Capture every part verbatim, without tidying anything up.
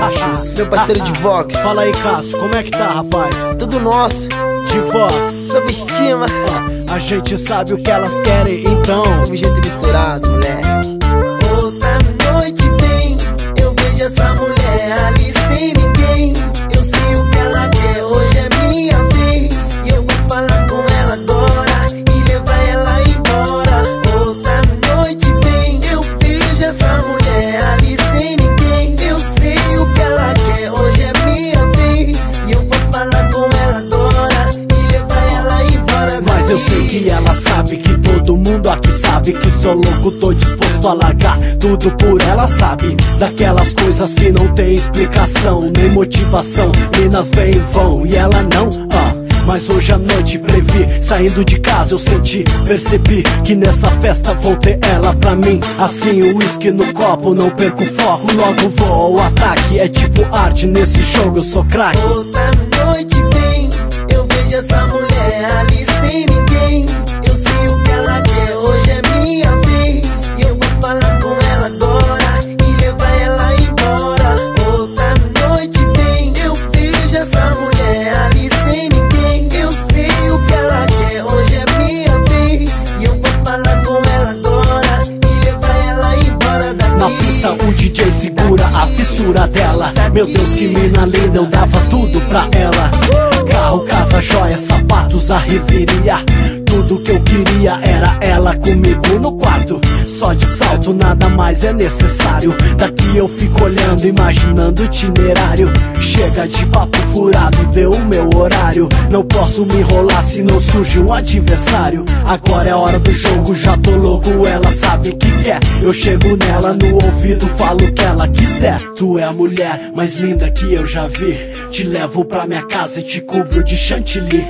Meu parceiro de Vox. Fala aí, Cássio, como é que tá, rapaz? Tudo nosso. De Vox. Sob estima. A gente sabe o que elas querem, então. Tamo junto e misturado, moleque. Outra noite vem, eu vejo essa mulher ali sem ninguém. Eu sei o que ela quer, hoje é minha vez. E eu vou falar com ela agora e levar ela embora. Outra noite vem, eu vejo essa mulher ali sem ninguém. Eu sei o que ela quer, hoje é minha vez. E eu vou falar com ela agora e levar ela embora daqui. Mas eu sei que ela sabe, que todo mundo aqui sabe que sou louco, tô disposto a largar tudo por ela, sabe? Daquelas coisas que não tem explicação, nem motivação. Minas vêm e vão e ela não, ah. Mas hoje à noite previ, saindo de casa eu senti, percebi que nessa festa vou ter ela pra mim. Assim o uísque no copo, não perco o foco, logo vou ao ataque. É tipo arte, nesse jogo eu sou craque. Outra noite vem, eu vejo essa mulher ali sem ninguém. Eu sei o que ela quer, hoje é minha vez. E eu vou falar com ela agora e levar ela embora. Outra noite vem, eu vejo essa mulher ali sem ninguém. Eu sei o que ela quer, hoje é minha vez. E eu vou falar com ela agora e levar ela embora daqui. Na pista o D J segura a fissura dela. Meu Deus, que mina linda, eu dava tudo pra ela. Carro, casa, joia, sapatos, a reveria. Tudo que eu queria era ela comigo no quarto. Só de salto, nada mais é necessário. Daqui eu fico olhando, imaginando o itinerário. Chega de papo furado, deu o meu horário. Não posso me enrolar se não surge um adversário. Agora é hora do jogo, já tô louco, ela sabe que quer. Eu chego nela no ouvido, falo o que ela quiser. Tu é a mulher mais linda que eu já vi. Te levo pra minha casa e te cubro de chantilly.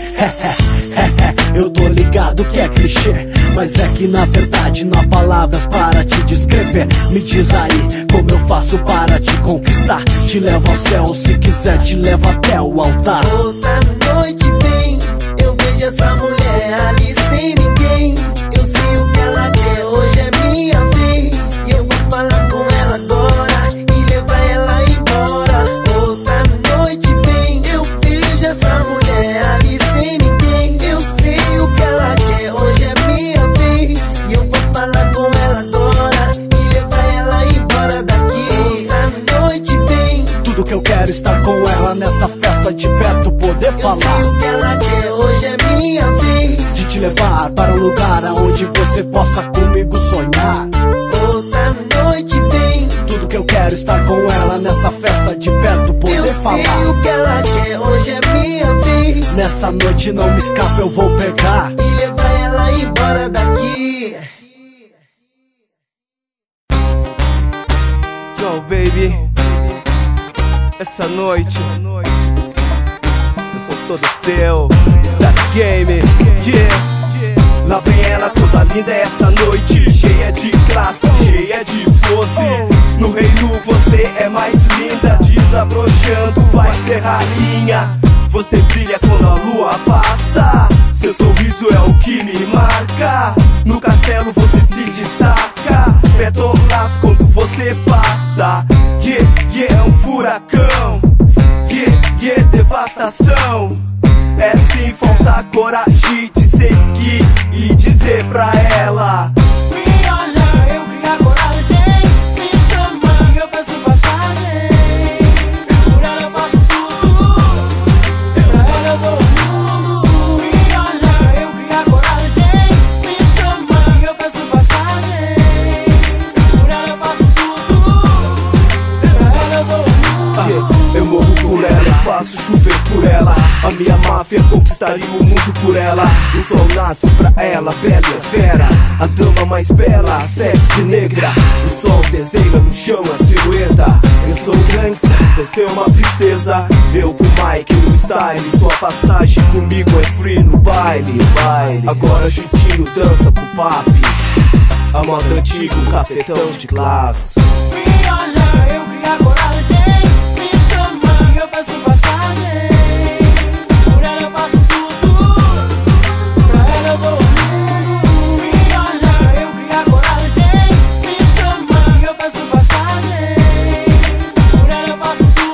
Eu tô ligado que é clichê, mas é que na verdade não há palavras para te descrever. Me diz aí, como eu faço para te conquistar? Te levo ao céu, se quiser te levo até o altar. Outra noite vem, eu vejo essa mulher ali sem ninguém. Eu sei o que ela quer, hoje é minha vez. E eu vou falar com ela agora e levar ela embora. Outra noite vem, eu vejo essa mulher ali sem ninguém. Eu sei o que ela quer, hoje é minha vez. E eu vou falar com ela agora e levar ela embora daqui. Outra noite vem, tudo que eu quero é estar com ela nessa festa de perto, poder falar. Eu sei o que ela quer, hoje é minha vez. De te levar para um lugar onde você possa comigo sonhar. Outra noite vem, tudo que eu quero é estar com ela nessa festa de perto, poder eu falar. Eu sei o que ela quer, hoje é minha vez. Nessa noite não me escapa, eu vou pegar e levar ela embora daqui. Yo, baby, essa noite eu sou todo seu. Está game, yeah. Lá vem ela toda linda essa noite, cheia de classe, cheia de pose. No reino você é mais linda, desabrochando vai ser rainha. Você brilha quando a lua passa, seu sorriso é o que me marca. No castelo você se destaca, pétalas quando você passa. Yeah, yeah, é um furacão. Yeah, yeah, devastação. É sim, falta coragem de seguir e dizer pra ela: me olha, eu crio a coragem. Me chama, eu peço passagem. Por ela eu faço tudo, pra ela eu dou o mundo. Me olha, eu crio a coragem. Me chama, eu peço passagem. Por ela eu faço tudo, pra ela eu dou o mundo. Eu morro por ela, eu faço chover por ela. A minha máfia conquistaria o mundo por ela. O sol nasce pra ela, bela e fera. A dama mais bela, sexy negra. O sol desenha no chão a silhueta. Eu sou gangsta, você é uma princesa. Eu com Mike no style, sua passagem comigo é free no baile, baile. Agora juntinho dança pro papi. A moda antiga, um cafetão de classe. Me olha, eu crio a coragem. Me chama, eu peço passagem. Por ela eu faço tudo, pra ela eu dou o mundo. Me olha, eu crio a coragem. Me chama, eu peço passagem. Por ela eu faço tudo.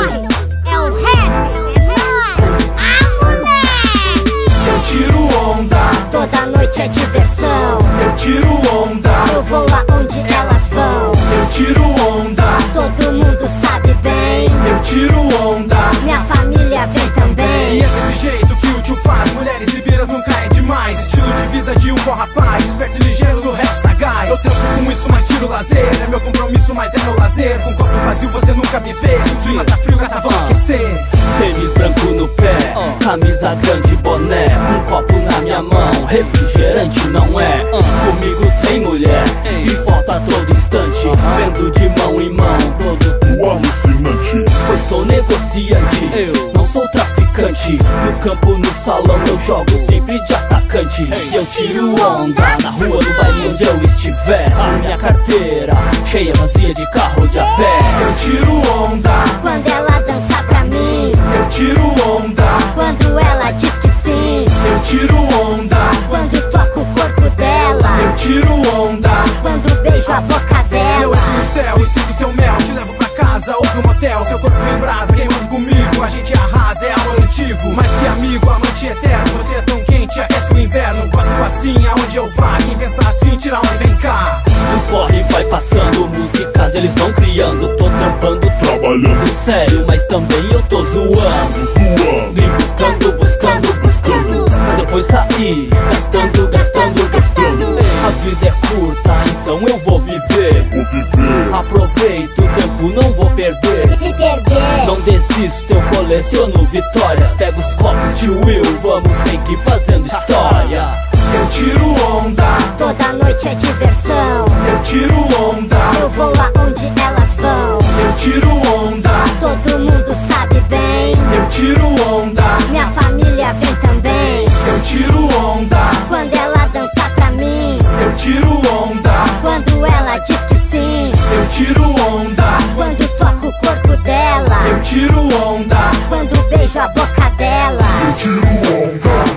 É o rap, é nóis. Ah, moleque! Eu tiro onda, Toda noite é diversão. eu tiro onda, Eu vou aonde elas vão. eu tiro onda, Todo mundo sabe bem. eu tiro onda. Minha família vem E também. é desse jeito que o tio faz. Mulheres libeiras nunca é demais. Estilo de vida de um bom rapaz, esperto e ligeiro no rap sagaz. Eu trampo com isso, mas tiro lazer. É meu compromisso, mas é meu lazer. Com copo vazio você nunca me vê. O clima tá frio, gata, vamos aquecer. Tênis branco no pé, camisa grande, boné, um copo na minha mão, refrigerante não é. Comigo tem mulher e volta a todo instante, vendo de mão em mão, produto alucinante. Pois sou negociante, eu não sou traficante. No campo, no salão, eu jogo sempre de atacante. Eu tiro onda na rua, no baile onde eu estiver. A minha carteira cheia, vazia de carro de a pé. Eu tiro onda, Quando ela dança pra mim. eu tiro onda, Quando ela diz que sim. eu tiro onda, Quando toco o corpo dela. eu tiro onda. Quando beijo a boca Eu dela. entro no céu e sinto seu mel. Te levo pra casa ou pro motel. Seu corpo em brasa, queimando comigo. A gente arrasa, é amor antigo. Mais que amigo, amante eterno. Você é tão quente, aquece o inverno. Gosto assim, aonde eu vá. Quem pensa assim, tira onda e vem cá. O corre vai passando, músicas eles vão criando. Tô trampando, trabalhando sério, mas também eu tô zoando, zoando. E buscando, buscando, buscando, pra depois sair, gastando, gastando, gastando. A vida é curta, então eu vou viver, vou viver. Aproveito o tempo, não vou perder. Se perder. Não desisto, eu coleciono vitórias. Pego os copos de Will, vamos seguir fazendo história. Eu tiro onda, Toda noite é diversão. eu tiro onda, Eu vou aonde elas vão. eu tiro onda, Todo mundo sabe bem. eu tiro onda, Minha família vem também. eu tiro onda, Quando ela dança pra mim. eu tiro onda, Quando ela diz que sim. eu tiro onda, Quando toco o corpo dela. eu tiro onda, Quando beijo a boca dela. eu tiro onda.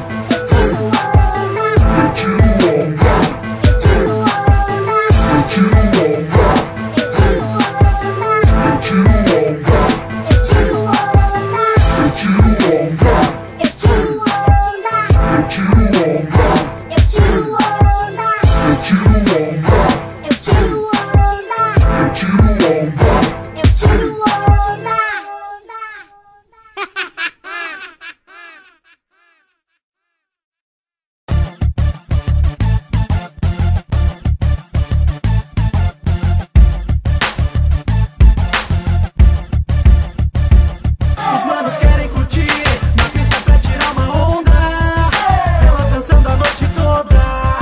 Eu tiro onda, eu tiro onda, eu tiro onda, eu tiro onda, eu tiro onda, eu tiro onda, eu tiro onda, eu tiro onda, eu tiro onda, eu tiro onda, eu tiro onda, eu tiro onda. Os manos querem curtir na pista pra tirar uma onda. Elas dançando a noite toda.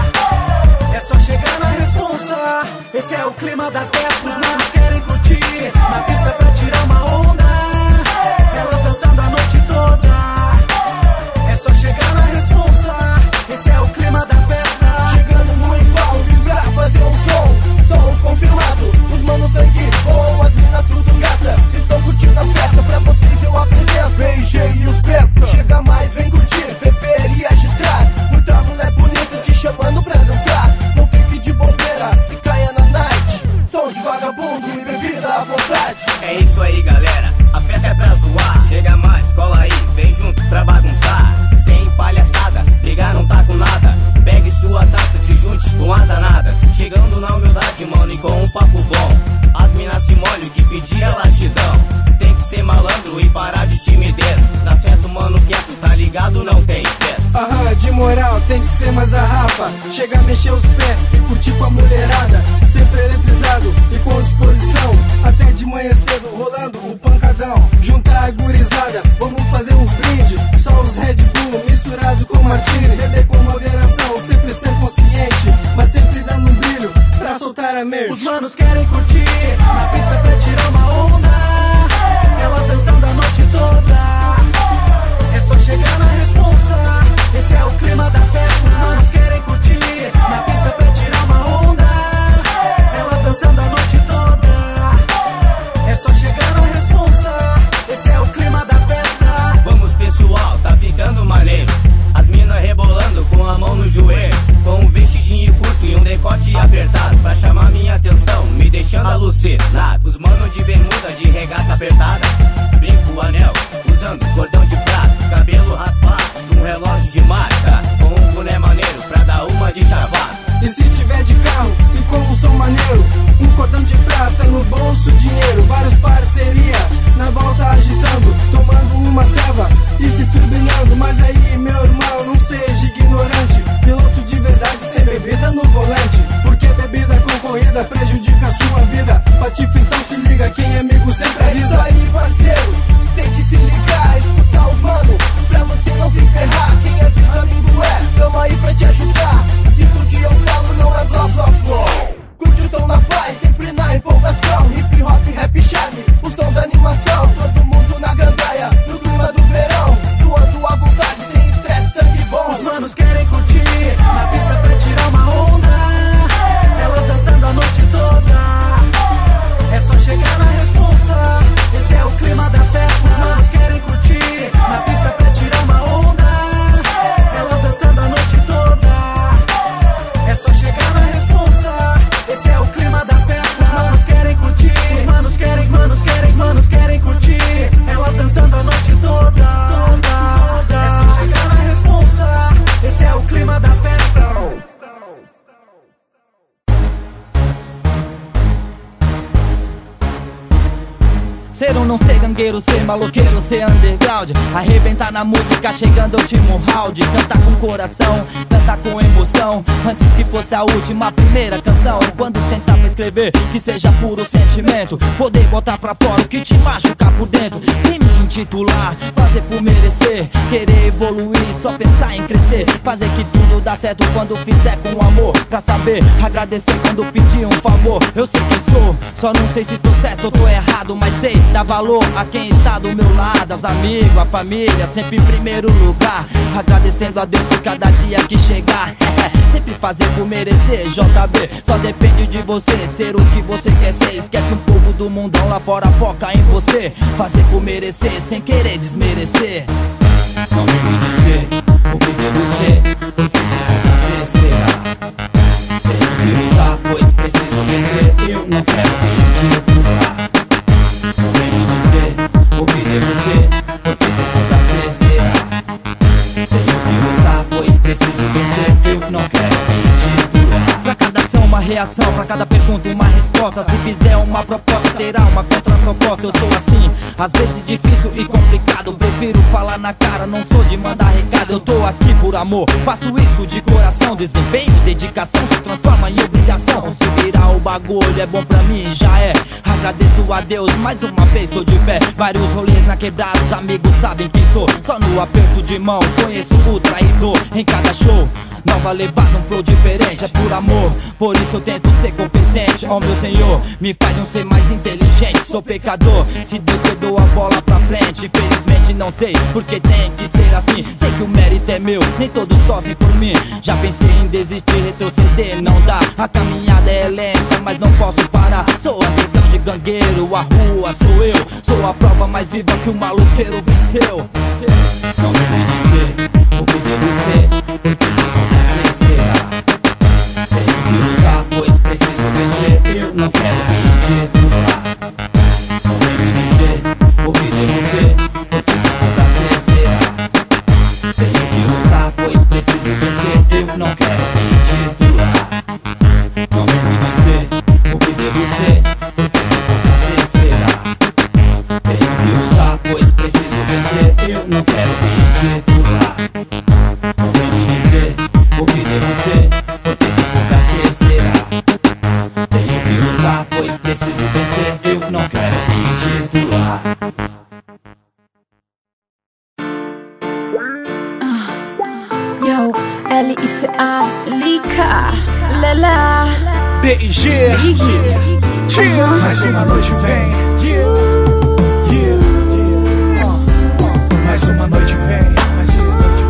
É só chegar na responsa. Esse é o clima da festa. Os manos querem curtir na pista pra tirar uma onda. Elas dançando a noite toda. É só chegar na responsa. Esse é o clima da festa. Chegando no embalo, vibrar, fazer um som. Só os confirmados, os manos sangue bom, as minas tudo gata. Estão curtindo a festa, pra vocês eu apresento B G e os Petra. Chega mais, vem curtir, beber e agitar. Muita mulher bonita te chamando pra dançar. Não fique de bobeira e caia na night. Som de vagabundo e bebida à vontade. É isso aí, galera, a festa é pra zoar. Chega mais, cola aí, vem junto pra bagunçar. Sem palhaçada, brigar não tá com nada. Pegue sua taça, se junte com asa nada. Chegando na humildade, mano, e com um papo bom. As minas se molham, que pedir elas te dão. Tem que ser malandro e parar de timidez. Na festa, mano, quieto, tá ligado, não tem pés. Aham, de moral, tem que ser mais da rapa. Chega a mexer os pés e curtir com a mulherada. Sempre eletrizado e com disposição. Até de manhã cedo, rolando o pancadão. Juntar a gurizada, vamos fazer uns brinde. Só os Red Bull misturado com martini. Beber com moderação, sempre ser consciente. Mas sempre dando um brilho pra soltar a mente. Os manos querem curtir na pista pra tirar uma onda. Elas dançando a noite toda. É só chegar na responsa. Esse é o clima da festa. Os manos querem curtir na pista pra tirar uma onda. Elas dançando a noite toda. É só chegar na responsa. Esse é o clima da festa. Vamos, pessoal, tá ficando maneiro. As minas rebolando com a mão no joelho. Com um vestidinho curto e um decote apertado. Pra chamar minha atenção, me deixando alucinado. Os manos de bermuda, de regata apertada. Brinco Não, não ser gangueiro, ser maloqueiro, ser underground. Arrebentar na música, chegando ao último round. Cantar com coração, cantar com emoção. Antes que fosse a última, primeira canção. Quando sentar pra escrever, que seja puro sentimento. Poder botar pra fora o que te machucar por dentro. Sem me intitular, fazer por merecer. Querer evoluir, só pensar em crescer. Fazer que tudo dá certo quando fizer com amor. Pra saber agradecer quando pedir um favor. Eu sei quem sou, só não sei se tô certo ou tô errado. Mas sei dar valor a quem está do meu lado. Aos amigos, a família, sempre em primeiro lugar. Agradecendo a Deus por cada dia que chegar. Sempre fazer por merecer, J B. Só depende de você, ser o que você quer ser. Esquece um pouco do mundão lá fora, foca em você. Fazer por merecer, sem querer desmerecer. Não vem me dizer o que devo ser, porque se acontecer será. Tenho que lutar, pois preciso vencer. Eu não quero me intitular. Não vem me dizer o que devo ser, porque se acontecer será. Tenho que lutar, pois preciso vencer. Eu não quero me intitular. Pra cada ação uma reação, pra cada pergunta uma resposta. Se fizer uma proposta, terá uma contraproposta. Eu sou assim, às vezes difícil e complicado. Prefiro falar na cara, não sou de mandar recado. Eu tô aqui por amor, faço isso de coração. Desempenho, dedicação se transforma em obrigação. Se virar o bagulho é bom pra mim, já é. Agradeço a Deus, mais uma vez tô de pé. Vários rolês na quebrada, os amigos sabem quem sou. Só no aperto de mão, conheço o traidor. Em cada show, nova levada, um flow diferente. É por amor, por isso eu tento ser competente. Ó meu Senhor, me faz um ser mais inteligente. Sou pecador, se Deus perdoa a bola pra frente. Infelizmente não sei, porque tem que ser assim. Sei que o mérito é meu, nem todos torcem por mim. Já pensei em desistir, retroceder, não dá. A caminhada é lenta, mas não posso parar. Sou underground de gangueiro, a rua sou eu. Sou a prova mais viva que o maloqueiro venceu. Não vem me dizer o que devo ser, porque se acontecer será. Tenho que lutar, pois preciso vencer. Eu não quero me intitular. Não vem me dizer o que devo ser, porque se acontecer será. Tenho que lutar, pois preciso vencer. Eu não quero me intitular. Não vem me dizer o que devo ser, porque se acontecer será. Tenho que lutar, pois preciso vencer. Eu não quero me intitular. Não vem me dizer o que devo ser, porque se acontecer será. Tenho que lutar, pois preciso vencer. Eu não quero me intitular. Yo, L I C A, se liga, Lela, B I G, Tio, mais uma noite vem. Yeah, yeah, yeah. Uh, mais uma noite vem. Mais uma noite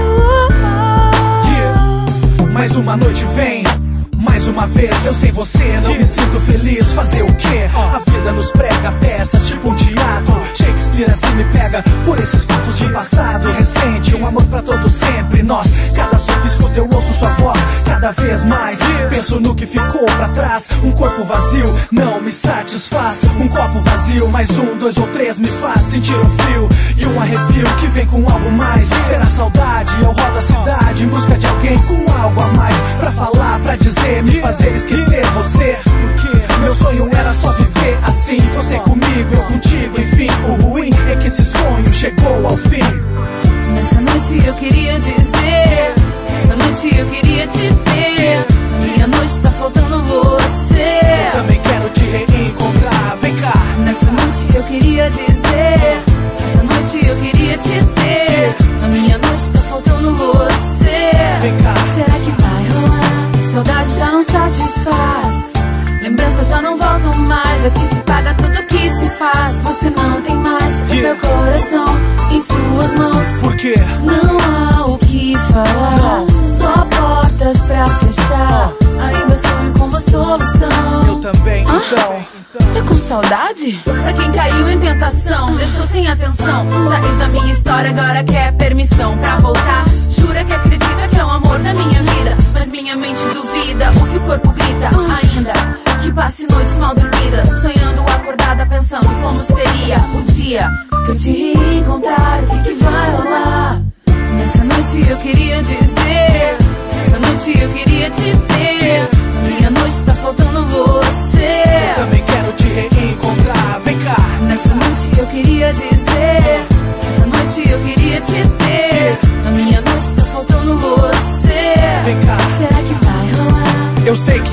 vem. Yeah, mais uma noite vem. Mais uma vez, eu sem você não me sinto feliz. Fazer o quê? A vida nos prega peças tipo um teatro. Shakespeare assim me pega por esses fatos de passado recente. Um amor pra todo sempre, nós. Cada som que escuto eu ouço sua voz. Cada vez mais penso no que ficou pra trás. Um corpo vazio não me satisfaz. Um copo vazio, mais um, dois ou três me faz sentir um frio e um arrepio que vem com algo mais. Será saudade? Eu rodo a cidade em busca de alguém com algo a mais pra falar, pra dizer, me fazer esquecer você. Porque meu sonho era só viver assim, você comigo, eu contigo, enfim. O ruim é que esse sonho chegou ao fim. Nessa noite eu queria dizer, nessa noite eu queria te ter. Na minha noite tá faltando você. Eu também quero te reencontrar, vem cá. Nessa noite eu queria dizer, nessa noite eu queria te ter. Na minha noite tá faltando você. Vem cá. Será que vai rolar? Saudade já não satisfaz, lembranças já não voltam mais. Aqui se paga tudo que se faz. Você não tem mais o Yeah. meu coração em suas mãos. Por quê? Não há o que falar, Não. só portas pra fechar. Ainda sonho com uma solução. Eu também, Ah? então. Tá com saudade? Pra quem caiu em tentação, deixou sem atenção. Saiu da minha história, agora quer permissão pra voltar. Jura que acredita que é o amor da minha vida, mas minha mente duvida o que o corpo grita. Ainda que passe noites mal dormidas, sonhando acordada, pensando como seria o dia que eu te reencontrar. O que que vai rolar? Nessa noite eu queria dizer, nessa noite eu queria te ter. Na minha noite tá faltando você. Também quero te reencontrar, vem cá. Nessa noite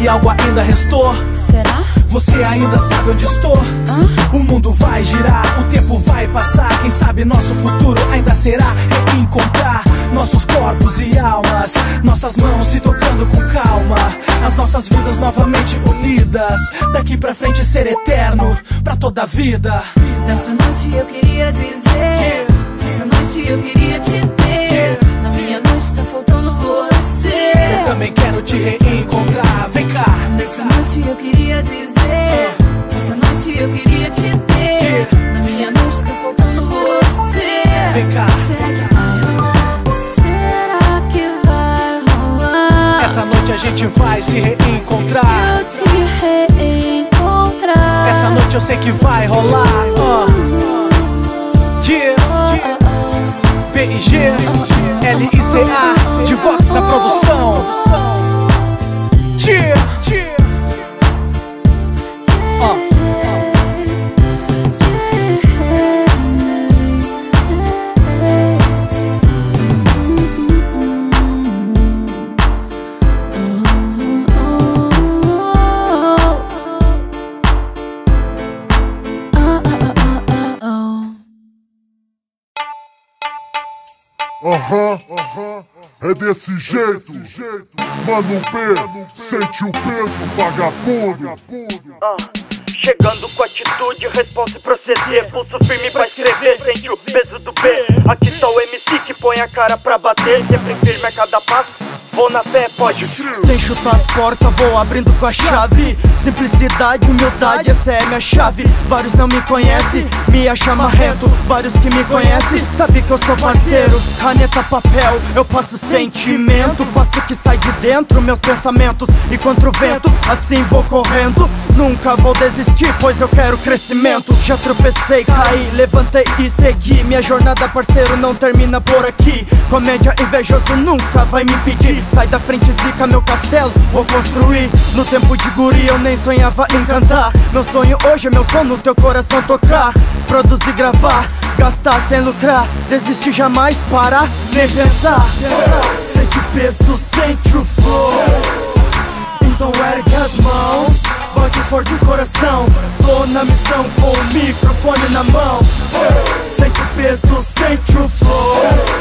se algo ainda restou? Será? Você ainda sabe onde estou? Hã? O mundo vai girar, o tempo vai passar. Quem sabe nosso futuro ainda será reencontrar nossos corpos e almas, nossas mãos se tocando com calma, as nossas vidas novamente unidas, daqui pra frente ser eterno pra toda a vida. Nessa noite eu queria dizer, Yeah. nessa noite eu queria te ter, Yeah. na minha noite tá faltando você. Eu também quero te reencontrar, vem cá. Nessa noite eu queria dizer, nessa noite eu queria te ter, Yeah. na minha noite tá faltando você. Vem cá. Será que vai rolar? Será que vai rolar? Essa noite a gente vai se reencontrar. Eu te reencontrar. Essa noite eu sei que vai rolar. uh. Yeah. B I G, L I C A, de Vox na produção. Yeah. Uh. Aham, aham, é desse jeito. Mano B, sente o peso, vagabundo. Ah, chegando com atitude, responsa e proceder. Pulso firme pra escrever, sente o peso do B. Aqui tá o M C que põe a cara pra bater, sempre firme a cada passo. Vou na fé, pode crer. Sem chutar as portas, vou abrindo com a chave. Simplicidade, humildade, essa é minha chave. Vários não me conhecem, me acham marrento. Vários que me conhecem, sabem que eu sou parceiro. Caneta, papel, eu passo sentimento. Passo que sai de dentro, meus pensamentos. E contra o vento, assim vou correndo. Nunca vou desistir, pois eu quero crescimento. Já tropecei, caí, levantei e segui. Minha jornada, parceiro, não termina por aqui. Comédia invejoso nunca vai me impedir. Sai da frente, zica, meu castelo, vou construir. No tempo de guri eu nem sonhava em cantar. Meu sonho hoje é meu som no teu coração tocar. Produzir, gravar, gastar sem lucrar. Desistir jamais, parar, nem pensar. Sente o peso, sente o flow. Então ergue as mãos, bate forte o coração. Tô na missão com o microfone na mão. Sente o peso, sente o flow.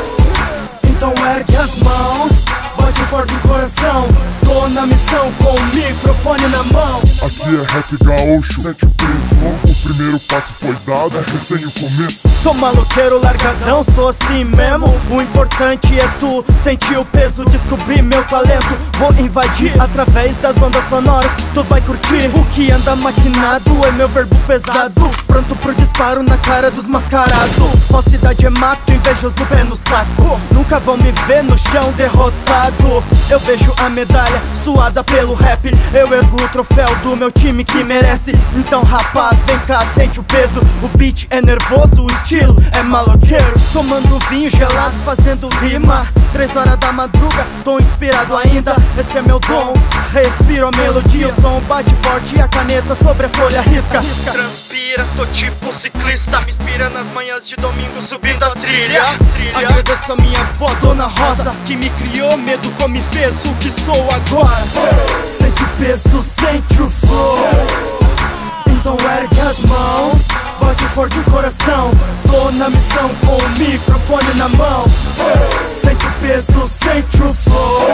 Então ergue as mãos, bate forte o coração. Tô na missão com o microfone na mão. Aqui é rap gaúcho, sente o peso. O primeiro passo foi dado, é recém o começo. Sou maloqueiro largadão, sou assim mesmo. O importante é tu sentir o peso, descobrir meu talento. Vou invadir através das ondas sonoras. Tu vai curtir o que anda maquinado, é meu verbo pesado. Pronto pro disparo na cara dos mascarados. Falsidade é mato, invejoso pé no saco. Nunca vão me ver no chão derrotado. Eu vejo a medalha suada pelo rap. Eu ergo o troféu do meu time que merece. Então rapaz, vem cá, sente o peso. O beat é nervoso, o estilo é maloqueiro. Tomando vinho gelado, fazendo rima. Três horas da madruga, tô inspirado ainda. Esse é meu dom, respiro a melodia. O som bate forte e a caneta sobre a folha risca. Transpira, tô tipo ciclista. Me inspira nas manhãs de domingo subindo a trilha. Agradeço a minha avó, Dona Rosa, que me criou, me educou, me fez o que sou agora. Sente o peso, sente o flow. Então ergue as mãos, bate forte o coração. Tô na missão com o microfone na mão. Sente o peso, sente o flow.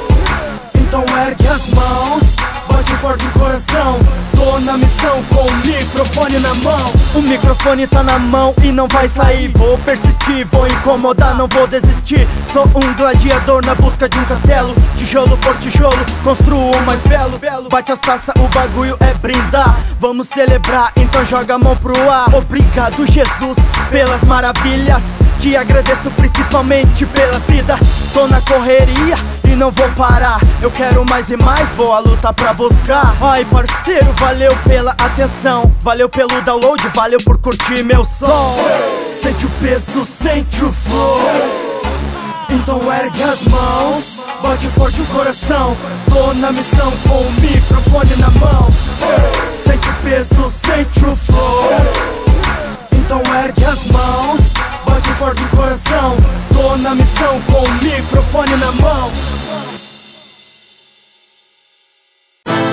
Então ergue as mãos, bate forte o coração. Tô na missão com o microfone na mão. O microfone tá na mão e não vai sair. Vou persistir, vou incomodar, não vou desistir. Sou um gladiador na busca de um castelo. Tijolo por tijolo, construo o mais belo. Bate as taças, o bagulho é brindar. Vamos celebrar, então joga a mão pro ar. Obrigado, Jesus, pelas maravilhas. Te agradeço principalmente pela vida. Tô na correria e não vou parar. Eu quero mais e mais, vou à luta pra buscar. Ai parceiro, valeu pela atenção. Valeu pelo download, valeu por curtir meu som. Sente o peso, sente o flow. Então ergue as mãos, bate forte o coração. Tô na missão com o microfone na mão. Sente o peso, sente o flow. Então ergue as mãos, bate forte o coração. Tô na missão com o microfone na mão.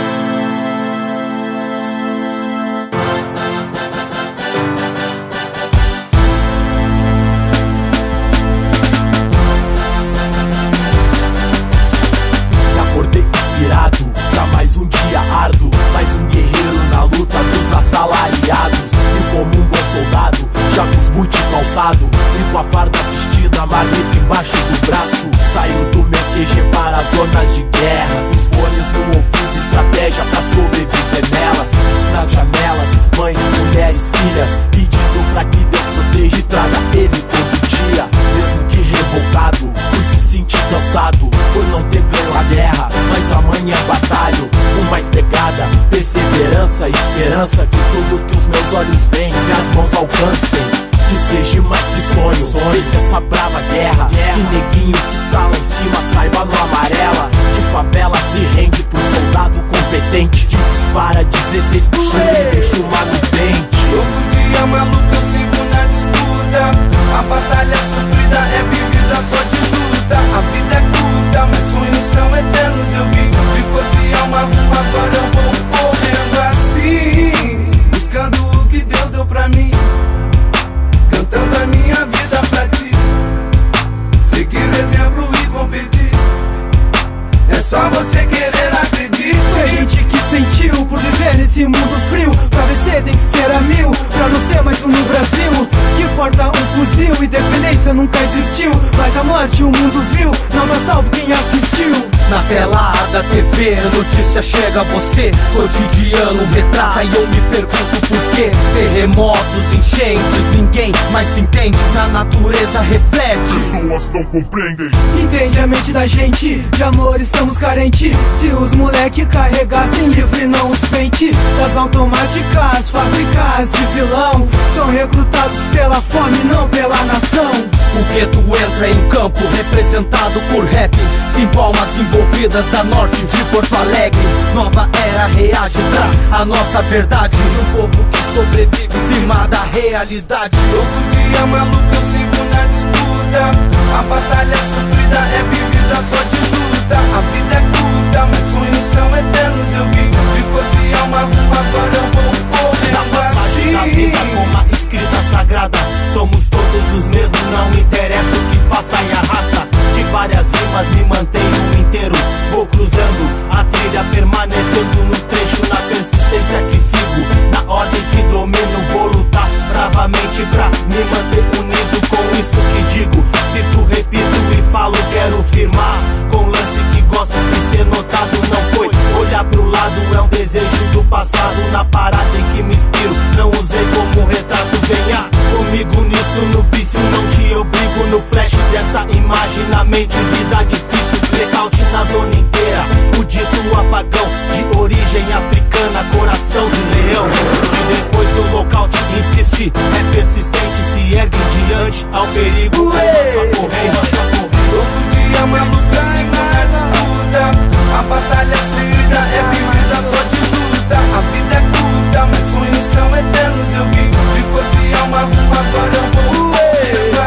só você querer, acredite. Tem gente que sentiu por viver nesse mundo frio. Pra vencer tem que ser a mil, pra não ser mais um no Brasil. Que porta um fuzil, independência nunca existiu. Mas a morte o mundo viu, não dá salvo quem assistiu. Na tela da T V, notícia chega a você. Cotidiano retrata e eu me pergunto por quê. Terremotos, enchentes, ninguém mais se entende. Na natureza reflete, pessoas não compreendem. Entende a mente da gente, de amor estamos carentes. Se os moleque carregassem livre não os pente. Das automáticas, fábricas de vilão são recrutados pela fome, não pela nação. O gueto entra em campo, representado por rap. Cinco almas envolvidas da norte de Porto Alegre. Nova era reage, traz a nossa verdade. Um povo que sobrevive em cima da realidade. Todo dia maluco eu sigo na disputa. A batalha sofrida é vivida só de luta. A vida é curta, mas sonhos são eternos. Eu vim de corpo e alma, agora eu vou correndo assim. Na vida como a escrita sagrada, somos todos os mesmos, não interessa o que faça e a raça. De várias rimas me mantenho inteiro, vou cruzando a trilha, permanecendo no trecho, na persistência que sigo, na ordem que domino, vou lutar bravamente pra me manter unido. Com isso que digo, cito, repito e falo, quero firmar com lance que gosto de ser notado. Não foi olhar pro lado, é um desejo do passado, na parada em que me inspiro, não usei como retrato. Venha comigo nisso, no vício não te obrigo. No flash dessa imagem na mente, vida difícil, blackout na zona inteira. O dito apagão, de origem africana, coração de leão. E depois do lockout insiste, é persistente, se ergue diante ao perigo. É só correr, só correr. Todo dia maluco eu sigo na disputa. A batalha fluida é vivida só de luta. A vida é curta, mas sonhos são eternos. Eu vim de corpo e alma, agora eu vou correndo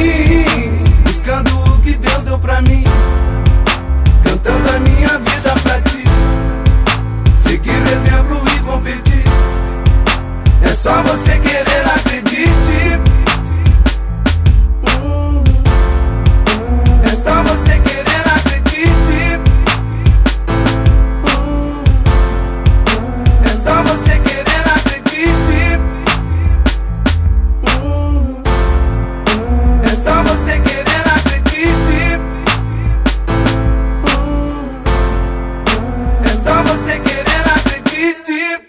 assim, buscando o que Deus deu pra mim, cantando a minha vida pra ti. Seguir o exemplo e competir. É só você querer, acredite. É só você querer, acredite. É só você querer, acredite. É só você querer, acredite. É só você querer, acredite.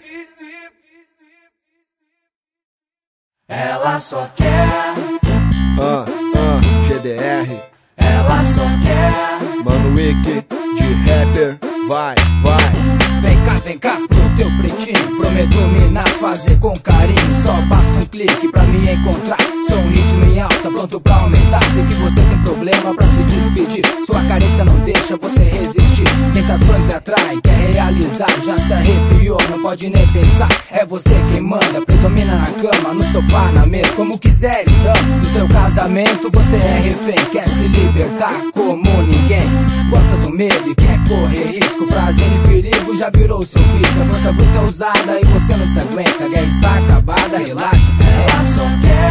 Ela só quer, Ah, ah, G D R, ela só quer. Mano Wick, de rapper, vai, vai. Vem cá, vem cá pro teu pretinho. Prometo dominar, fazer com carinho. Só basta um clique pra me encontrar. Sou um ritmo em alta, pronto pra aumentar. Sei que você tem problema pra se despedir. Sua carência não deixa você resistir. Tentações lhe atraem, quer realizar. Já se arrepiou, não pode nem pensar. É você quem manda, predomina na cama, no sofá, na mesa, como quiseres, dama. No seu casamento você é refém. Quer se libertar como ninguém. Gosta do medo e quer correr risco. Prazer e perigo já virou seu vício. A força bruta é usada e você não se aguenta. A guerra está acabada, relaxa, se ela só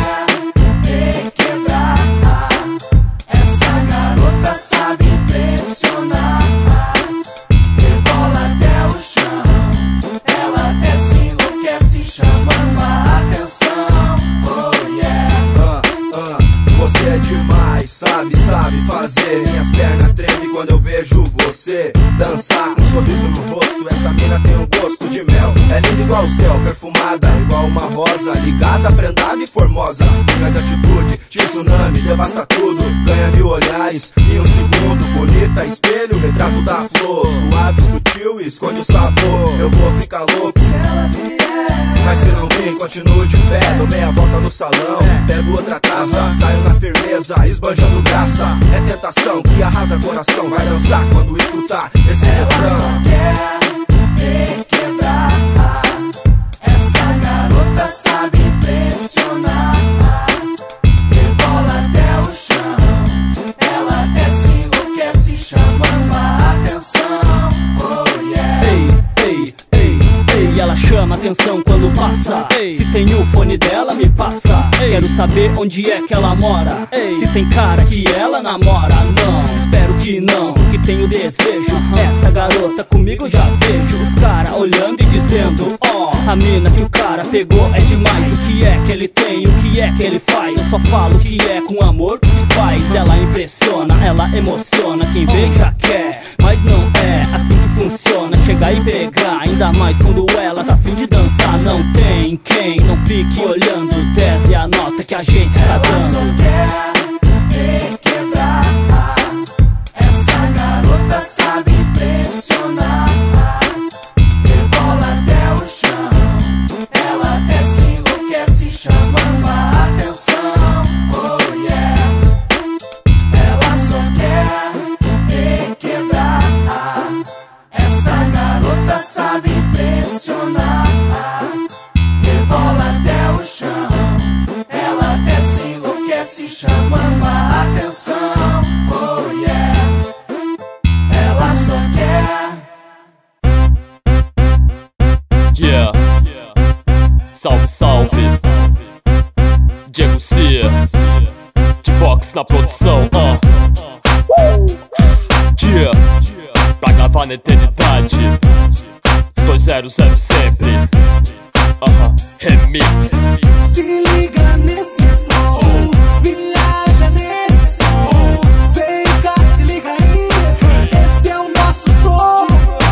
quer me quebrar. Essa garota sabe impressionar. Rebola até o chão. Ela desce, enlouquece, chamando a atenção. Oh yeah. Ah, ah, você é demais, sabe, sabe fazer. Minhas pernas tremem quando eu vejo você dançar com um sorriso no rosto. Essa mina tem um gosto de mel. É linda igual o céu, perfumada igual uma rosa. Ligada, prendada e formosa. Grande atitude, tsunami, devasta tudo. Ganha mil olhares em um segundo. Bonita, espelho, retrato da flor. Suave, sutil, esconde o sabor. Eu vou ficar louco se ela vier. Mas se não vir, continuo de pé. Dou meia volta no salão, pego outra taça. Saio na firmeza, esbanjando graça. É tentação que arrasa coração. Vai dançar quando escutar esse refrão. Quer me quebrar. Essa garota sabe impressionar. Rebola até o chão. Ela desce, enlouquece, chamando a atenção. Oh yeah. Ei, ei, ei, ei, ela chama atenção quando passa. Ei, se tem o fone dela, me passa. Ei, quero saber onde é que ela mora. Ei, se tem cara que ela namora. Não, espero que não, que tenho desejo. Essa garota comigo eu já vejo os cara olhando e dizendo: ó, oh, a mina que o cara pegou é demais. O que é que ele tem, o que é que ele faz? Eu só falo que é com amor que se faz. Ela impressiona, ela emociona, quem vê já quer. Mas não é assim que funciona, chegar e pegar. Ainda mais quando ela tá afim de dançar. Não tem quem não fique olhando. Desce a nota que a gente tá dando. Ela só quer quebrar. Essa garota sabe impressionar. Rebola até o chão. Ela desce, enlouquece, chamando a atenção. Oh yeah. Ela só quer quebrar. Essa garota sabe impressionar. Rebola até o chão. Ela desce, enlouquece, chamando a atenção. Oh yeah. Ela só quer. Yeah. Salve, salve. Diego C. De Vox na produção. uh. Yeah. Pra gravar na eternidade. dois zero zero sempre. uh-huh. Remix. Se liga nesse flow, viaja nesse som. Vem cá, se liga aí, esse é o nosso som.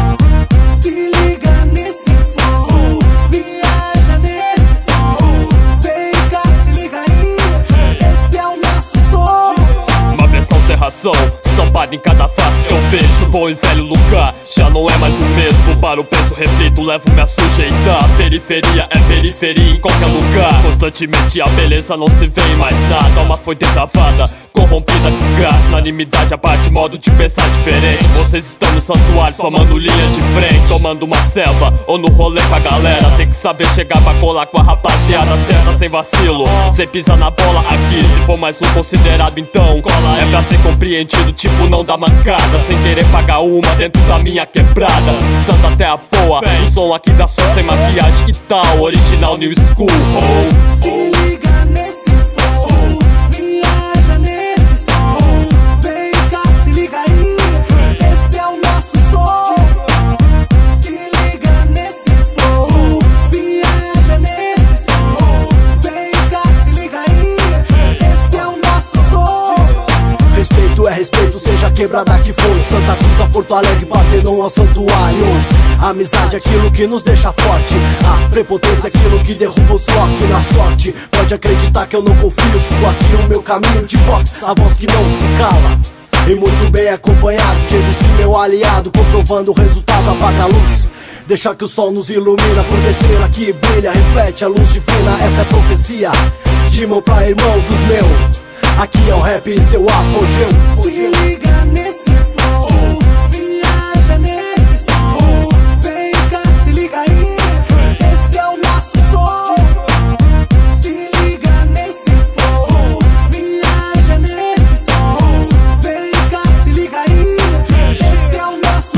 Se liga nesse flow, viaja nesse som. Vem cá, se liga aí, esse é o nosso som. Uma versão sem razão, estampada em cada face eu vejo. Bom e velho lugar, já não é mais o mesmo. Para o peso reflito, levo-me a sujeitar. Periferia é periferia em qualquer lugar. Constantemente a beleza não se vê em mais nada. Alma foi travada, corrompida, desgraça. Unanimidade abate, modo de pensar diferente. Vocês estão no santuário, somando linha de frente. Tomando uma selva, ou no rolê com a galera. Tem que saber chegar pra colar com a rapaziada certa, sem vacilo, sem pisar na bola aqui. Se for mais um considerado, então cola. É pra ser compreendido, tipo não dá mancada. Sem querer pagar uma dentro da minha quebrada. Santa até a poa, o som aqui dá som sem maquiagem e tal. Original New School. oh, Se liga nesse flow, viaja nesse som. Vem cá, se liga aí, esse é o nosso som. Se liga nesse flow, viaja nesse som. Vem cá, se liga aí, esse é o nosso som. Respeito é respeito, seja quebrada que for. De Santa Cruz a Porto Alegre, batendo ao santuário. A amizade é aquilo que nos deixa forte. A prepotência é aquilo que derruba os rock na sorte. Pode acreditar que eu não confio, sigo aqui o meu caminho de Vox, a voz que não se cala. E muito bem acompanhado, Diego C, meu aliado. Comprovando o resultado, apaga a luz, deixa que o sol nos ilumina. Porque a estrela que brilha reflete a luz divina. Essa é a profecia, de irmão pra irmão dos meus. Aqui é o rap em seu apogeu. Se liga nesse flow, viaja nesse som. Vem cá, se liga aí, esse é o nosso som. Se liga nesse flow, viaja nesse som. Vem cá, se liga aí, esse é o nosso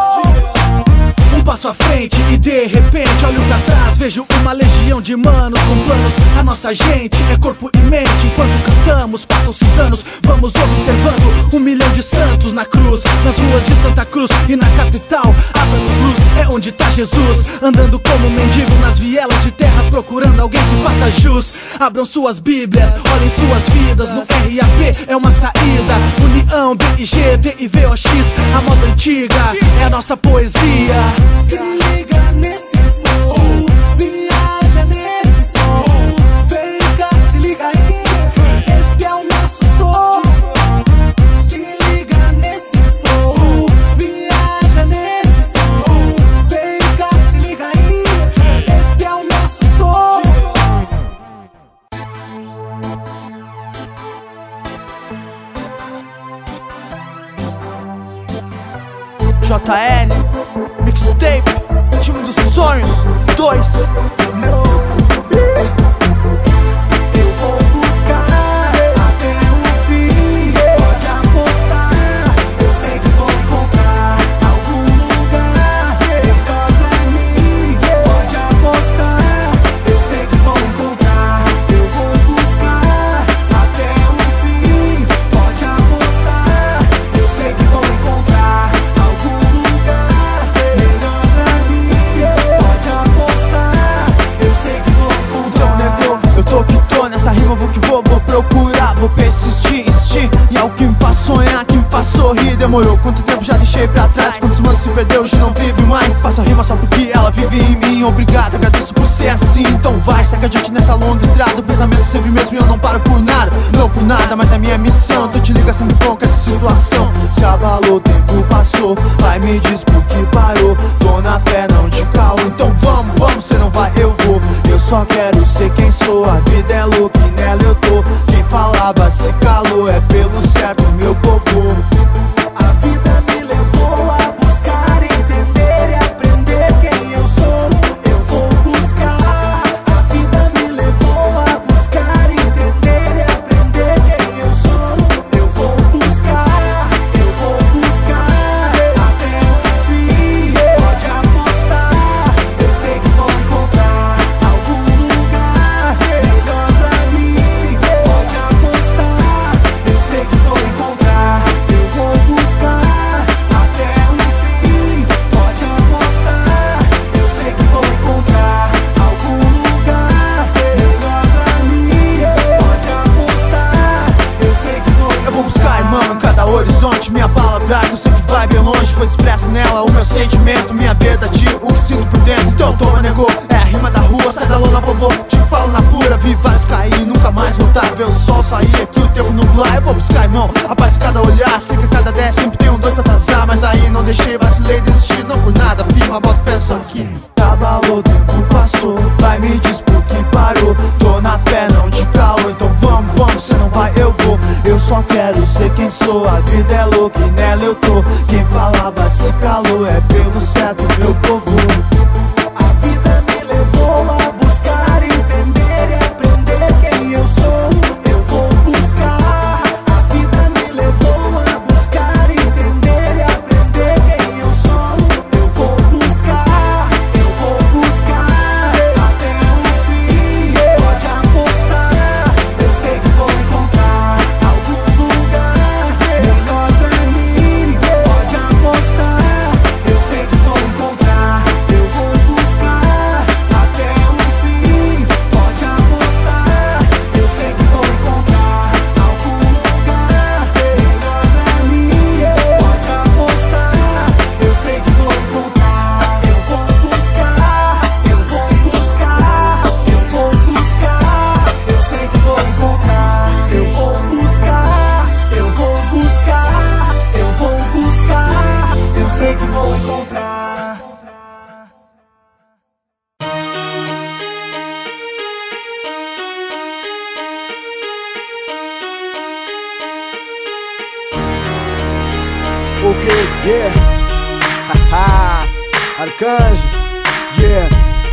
som. Um passo à frente e de repente olho pra trás, vejo uma legião de manos com planos. A nossa gente é corpo e mente. Enquanto cantamos, passam-se os anos. Vamos observando um milhão de santos na cruz, nas ruas de Santa Cruz e na capital. Abra-nos luz, é onde tá Jesus, andando como mendigo nas vielas de terra, procurando alguém que faça jus. Abram suas bíblias, olhem suas vidas. No R A P é uma saída. União, B I G, D I V O X, a moda antiga é a nossa poesia. Se liga nesse flow, viaja nesse som. Vem cá, se liga aí, esse é o nosso som. Se liga nesse flow, viaja nesse som. Vem cá, se liga aí, esse é o nosso som. J L, Mixtape, Time dos Sonhos, dois. Eu vou buscar até o fim, pode apostar. Eu sei que vou encontrar algum lugar. Melhor pra mim, pode apostar. Eu sei que vou encontrar. Eu vou buscar até o fim, pode apostar. Eu sei que vou encontrar. me faz sonhar, que me faz sorrir. Demorou, quanto tempo já deixei pra trás, quantos manos se perdeu, hoje não vive mais. Faço a rima só porque ela vive em mim. Obrigado, agradeço por ser assim. Então vai, segue a gente nessa longa estrada. O pensamento sempre mesmo e eu não paro por nada. Não por nada, mas é minha missão. Então te liga sempre bom com essa situação. Se abalou, o tempo passou, vai me diz por que parou. Tô na fé, não de caô. Então vamos, vamos, cê não vai, eu vou. Eu só quero ser quem sou. A vida é louca e nela eu tô. Quem falava se calou, é pelo certo, meu povo. A vida me levou a buscar, entender e aprender quem eu sou. Eu vou buscar. A vida me levou a buscar, entender e aprender quem eu sou. Eu vou buscar, eu vou buscar até o fim. Pode apostar, eu sei que vou encontrar algum lugar melhor pra mim. Pode apostar, eu sei que vou encontrar. Eu vou buscar até o fim. Pode apostar, eu sei que vou encontrar algum lugar melhor pra mim. Pode apostar, eu sei que vou encontrar. Eu vou buscar, irmão, em cada horizonte. Minha palavra que eu sei que vai bem longe, pois expresso nela o meu sentimento, minha verdade, o que sinto por dentro. Então toma, negou, é a rima da rua. Sai da lona, vovô, te falo na pura. Vi vários cair, nunca mais voltar. Ver o sol sair aqui, o tempo nublar. Eu vou buscar, irmão, a paz em cada olhar. Sei que a cada dez sempre tem um dois pra atrasar. Mas aí não deixei, vacilei, desisti. Não por nada, firma, bota fé só aqui. Abalou, o tempo passou, vai me diz por que parou. Tô na fé, não de caô. Então vamos, vamos, cê não vai, eu vou. Eu só quero ser quem sou. A vida é louca e nela eu tô. Quem falava se calou, é pelo certo, meu povo. A vida me levou a buscar, entender e aprender quem eu sou. Eu vou buscar. A vida me levou a buscar, entender e aprender quem eu sou. Eu vou buscar, eu vou buscar até o fim. Pode apostar, eu sei que vou encontrar algum lugar melhor pra mim. Pode apostar, eu sei que vou encontrar. Eu vou buscar até o fim. Pode apostar, eu sei que vou encontrar algum lugar melhor pra mim. Pode apostar, eu sei que vou encontrar. Eu vou buscar, eu vou buscar, eu vou buscar, eu sei que vou encontrar. Eu vou buscar, eu vou buscar, eu vou buscar, eu sei que vou encontrar. Ok, yeah. Haha, Arcanjo, yeah.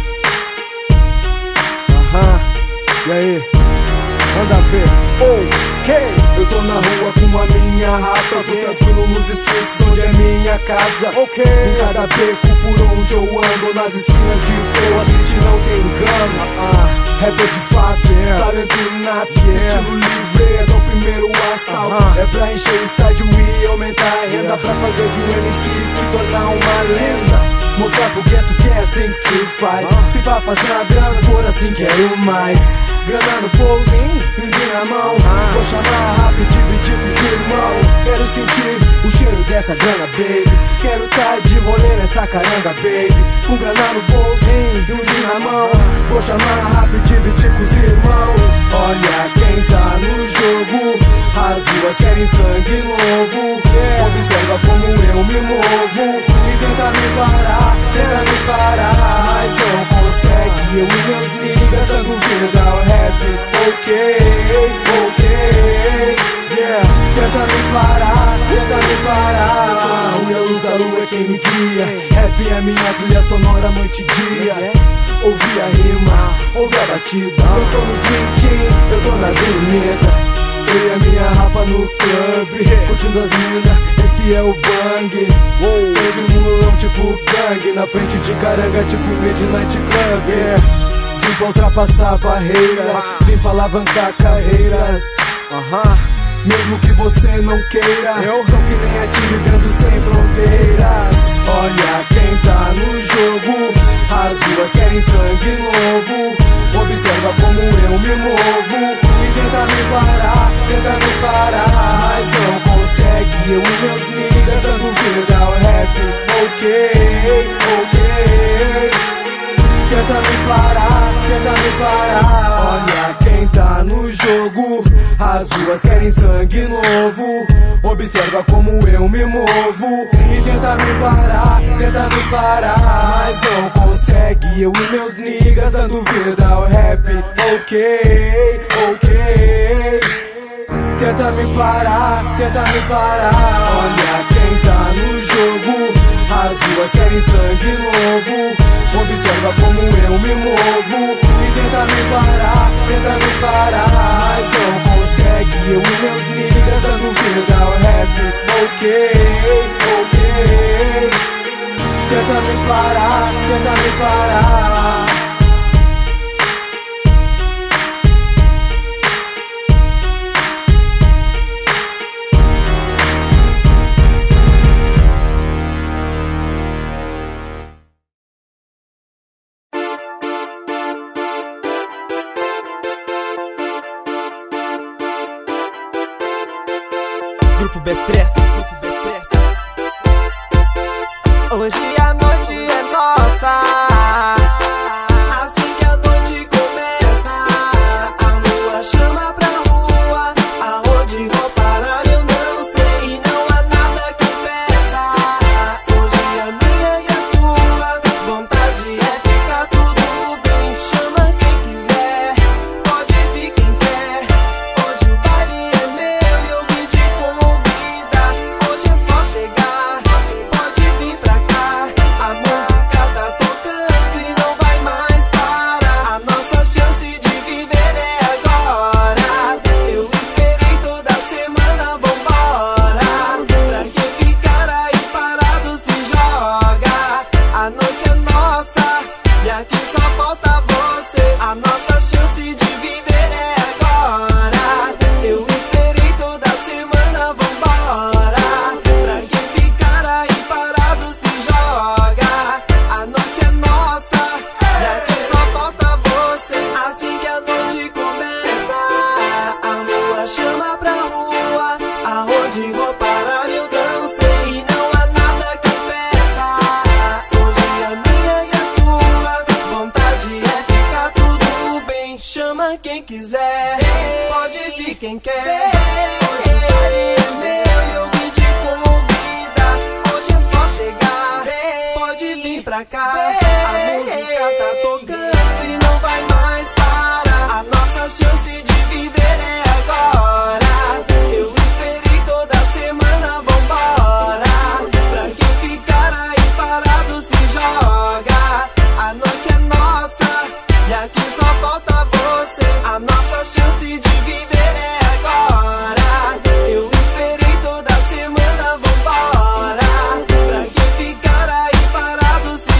Aham, e aí? Manda ver, ok. Eu tô na rua com a minha rapa. Tô tranquilo nos streets onde é minha casa. Ok. Em cada beco por onde eu ando, nas esquinas de boa, se não tem engano. uh, Rapper de fato, yeah. Talento nato, yeah. Estilo livre, esse é o primeiro assalto. uh -huh. É pra encher o estádio e aumentar a renda, yeah. Pra fazer de um M C se tornar uma lenda. Mostrar pro gueto que é assim que se faz. uh. Se pra fazer a grana for assim, quero mais. Grana no bolso, brinde na mão. uh. Vou chamar rápido, dividir com os irmãos. Quero sentir o cheiro dessa grana, baby. Quero tá de rolê nessa caranga, baby. Com grana no bolso e um dia na mão. Vou chamar rápido, dividir com os irmãos. Olha quem tá no jogo, as ruas querem sangue novo. Observa como eu me movo e tenta me parar, tenta me parar, mas não consegue. Eu e meus niggas dando vida ao rap. Ok, ok, yeah. Tenta me parar, tenta me parar. Eu tô na rua, a luz da lua é quem me guia. Rap é minha trilha sonora noite e dia. Ouvi a rima, ouvi a batida. Eu tô no Dream Team, eu tô na avenida. Eu e a minha rapa no clube, curtindo as minas, esse é o bang. Tô de mulão tipo gangue, na frente de caranga tipo Midnight Club. Yeah. Vim pra ultrapassar barreiras, vim pra alavancar carreiras. uh-huh. Mesmo que você não queira, eu tô que nem a ti vivendo sem fronteiras. Olha quem tá no jogo, as ruas querem sangue novo. Observa como eu me movo e tenta me parar, tenta me parar, mas não consegue. Eu e meus niggas dando vida ao rap. Ok, ok. Tenta me parar, tenta me parar. Olha quem tá no jogo, as ruas querem sangue novo. Observa como eu me movo e tenta me parar, tenta me parar, mas não consegue. Eu e meus niggas dando vida ao rap. Ok, ok. Tenta me parar, tenta me parar. Olha quem tá no jogo, as ruas querem sangue novo. Observa como eu me movo e tenta me parar, tenta me parar, mas não consegue. Eu e meus niggas dando vida ao rap. Ok, ok. Tenta me parar, tenta me parar. Grupo B três. Hoje a noite é nossa. Assim que a noite começa, a lua chama pra rua. Aonde vou parar eu não sei, e não há nada que impeça. Hoje a minha e a tua vontade é ficar tudo bem. Chama quem quiser, pode vir quem quer. Hoje o baile é meu e eu vim te convidar. Hoje é só chegar, pode vir pra cá. A música tá tocando e não vai mais parar. A nossa chance de viver é agora. Eu esperei toda semana, vambora. Pra quem ficar aí parado se joga. A noite é nossa e aqui só falta você. A nossa chance de viver é agora. Eu esperei toda semana, vambora. Pra quem ficar aí parado se joga. A noite é nossa e aqui só falta você. Assim que a noite começa, a lua chama pra rua. Aonde vou parar eu não sei, e não há nada que impeça. Hoje a minha e a tua vontade é ficar tudo bem. Chama quem quiser, pode vir quem quer. Hoje o baile é meu e eu vim te convidar. Hoje é só chegar, pode vir pra cá. A música tá tocando e não vai mais parar. A nossa chance de viver é agora. Eu esperei toda semana, vambora. Pra quem ficar aí parado se joga. A noite é nossa e aqui só falta você. A nossa chance de viver é agora. Eu esperei toda semana, vambora. Pra quem ficar aí parado se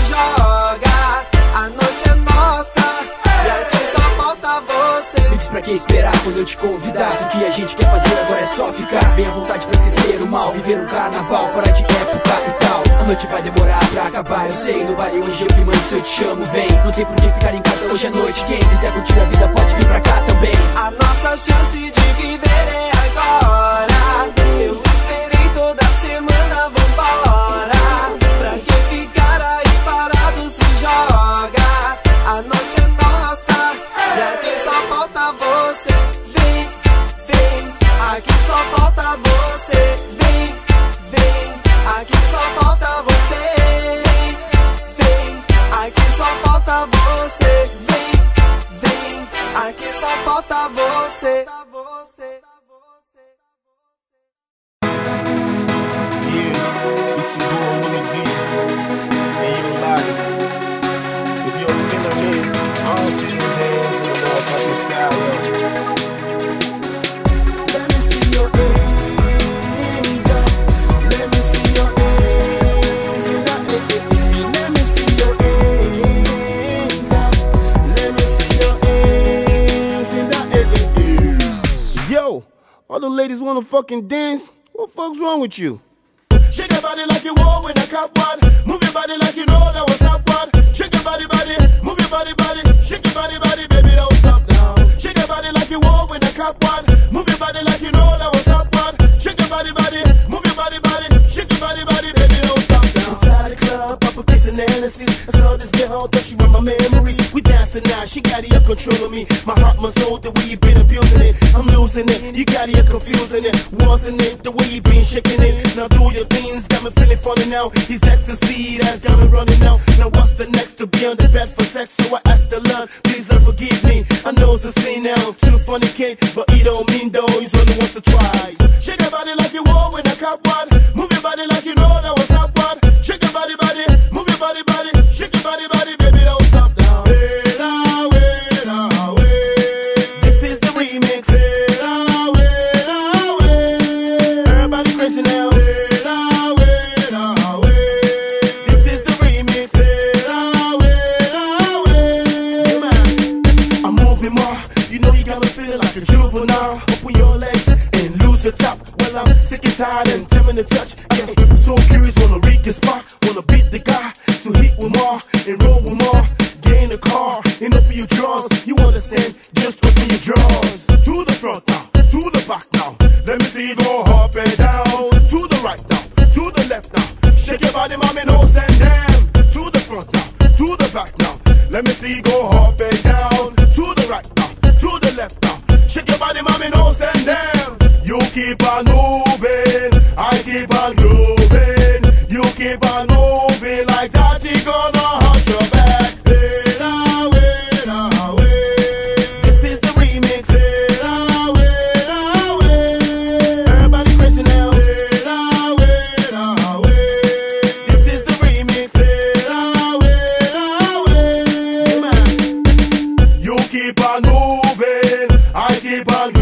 joga. A noite é nossa e aqui só falta você. Me diz pra que esperar quando eu te convidar. Se o que a gente quer fazer agora é só ficar bem à vontade pra esquecer o mal. Viver um carnaval fora de época e tal. A noite vai demorar pra acabar, eu sei. No baile hoje eu que mando, se eu te chamo, vem. Não tem por que ficar em casa, hoje é noite. Quem quiser curtir a vida pode vir pra cá também. A nossa chance de viver é agora. Eu esperei toda semana, vambora. Pra quem ficar aí parado se joga. A noite é nossa e aqui só falta você. Vem, vem, aqui só falta você. Vem, vem, aqui só falta você. Vem, vem, aqui só falta você. Vem, vem, aqui só falta você. Yeah, it's your boy Willie D, and you're live. If you're feeling me, I don't see his hands in the motherfucking sky, yo. Let me see your hands up. Let me see your hands in the air. Let me see your hands up. Let me see your hands in the air. Yo, all the ladies wanna fucking dance? What the fuck's wrong with you? Shake your body like you war with a cop one. Move your body like you know that was up one. Shake your your body, body, move your body, body, shake your body, body, baby, don't stop now. Shake your body like you walk with a cop one. Move your body like you know that was up one. Shake your body, body, move your body, body, shake your body, body, baby, don't stop now. Inside the club, Papa kissing Hennessy. I saw this girl, thought she run my memories. We dancing now, she got it up control of me. My heart, my soul, the way you been abusing it, I'm losing it. You got it up confusing it, wasn't it? The way you been shaking it. Now do your things, got me feeling funny now. He's ecstasy, that's got me running out. Now what's the next? To be on the bed for sex, so I ask the Lord, please Lord forgive me. I know it's a sin now, too funny kid, but he don't mean though, he's only once or twice. Shake your body like you walk with a cop one. Move your body like you know that was up one. Shake your body, body, move your body, body, shake your body, body, baby, don't stop now. Wait, ah, wait, ah, wait. This is the remix. Wait, ah, wait, ah, wait. Everybody crazy now. Wait, ah, wait, ah, wait. This is the remix. Wait, ah, wait, ah, wait. Yeah, man, I'm moving more. You know you got me feeling like a juvenile. Open your legs and lose your top. Well, I'm sick and tired and tempting to touch. Yeah, so curious, wanna reach the spot. Wanna beat the guy to hit with more and roll with more. Get in the car and open your drawers. You understand? Just open your drawers. To the front now, to the back now. Let me see you go up and down. To the right now, to the left now. Shake your body, mommy, nose and damn. To the front now, to the back now. Let me see you go up and down. To the right now, to the left now. Shake your body, mommy, nose and damn. You keep on moving, I keep on grooving. You keep on moving like that, you gonna hurt your back. Wait, ah, wait, ah, wait. This is the remix. Wait, ah, wait, ah, wait. Everybody crazy now. Wait, ah, wait, ah, wait. This is the remix. Wait, ah, wait, ah, wait. Yeah, man. You keep on moving, I keep on